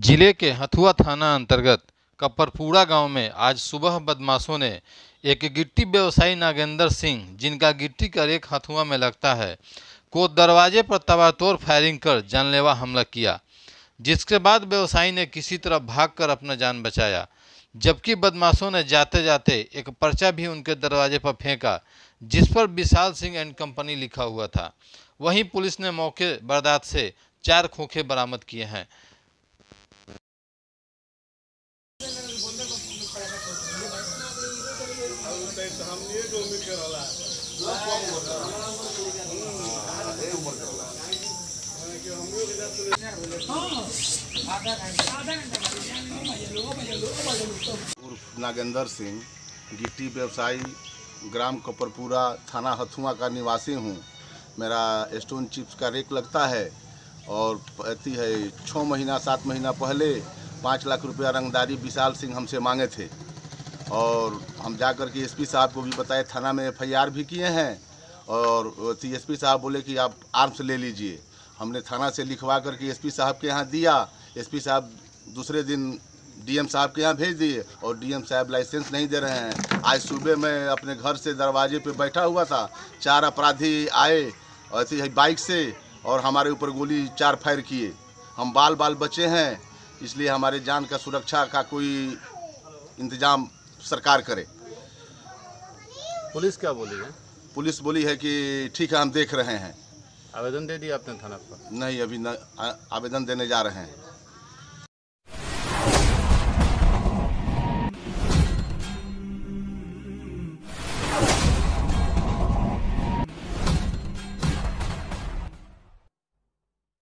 जिले के हथुआ थाना अंतर्गत कपरपुरा गांव में आज सुबह बदमाशों ने एक गिट्टी व्यवसायी नागेंद्र सिंह, जिनका गिट्टी का रेक हथुआ में लगता है, को दरवाजे पर ताबड़तोड़ फायरिंग कर जानलेवा हमला किया, जिसके बाद व्यवसायी ने किसी तरह भागकर अपना जान बचाया। जबकि बदमाशों ने जाते जाते एक पर्चा भी उनके दरवाजे पर फेंका, जिस पर विशाल सिंह एंड कंपनी लिखा हुआ था। वहीं पुलिस ने मौके बर्दाश्त से 4 खोखे बरामद किए हैं। उर्फ नागेंद्र सिंह, गिट्टी व्यवसायी, ग्राम कपरपुरा, थाना हथुआ का निवासी हूँ। मेरा स्टोन चिप्स का रेक लगता है और पति है 6 महीना 7 महीना पहले 5 लाख रुपया रंगदारी विशाल सिंह हमसे मांगे थे और हम जाकर के एसपी साहब को भी बताए, थाना में FIR भी किए हैं और एसपी साहब बोले कि आप आर्म्स ले लीजिए। हमने थाना से लिखवा करके एसपी साहब के यहाँ दिया। एसपी साहब दूसरे दिन डीएम साहब के यहाँ भेज दिए और डीएम साहब लाइसेंस नहीं दे रहे हैं। आज सुबह मैं अपने घर से दरवाजे पे बैठा हुआ था, 4 अपराधी आए ऐसे ही बाइक से और हमारे ऊपर गोली 4 फायर किए। हम बाल बचे हैं, इसलिए हमारे जान का सुरक्षा का कोई इंतजाम सरकार करे। पुलिस क्या बोली है? पुलिस बोली है कि ठीक है, हम देख रहे हैं। आवेदन दे दिया आपने थाना पर? नहीं, अभी आवेदन देने जा रहे हैं।